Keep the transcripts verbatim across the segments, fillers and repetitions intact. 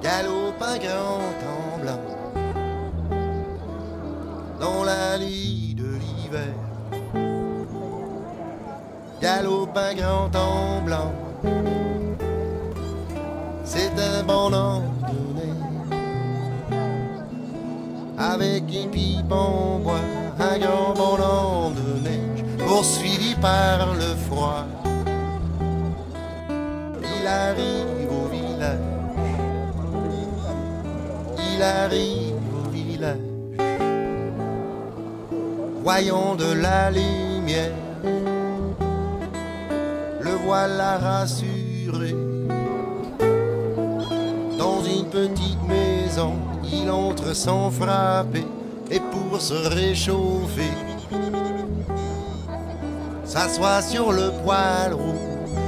Galope un grand en blanc dans la lie de l'hiver. Galope un grand en blanc, c'est un bon an de neige. Avec une pipe en bois, un grand bon an de neige, poursuivi par le froid. Il arrive au village, il arrive au village, voyons de la lumière, le voilà rassuré. Dans une petite maison, il entre sans frapper, et pour se réchauffer, s'assoit sur le poêle rouge,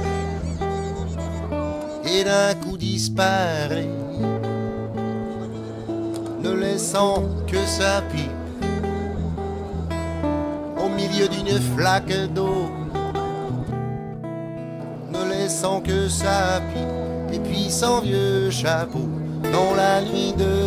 et d'un coup disparaît, ne laissant que sa pipe au milieu d'une flaque d'eau, ne laissant que sa pipe et puis son vieux chapeau dans la nuit de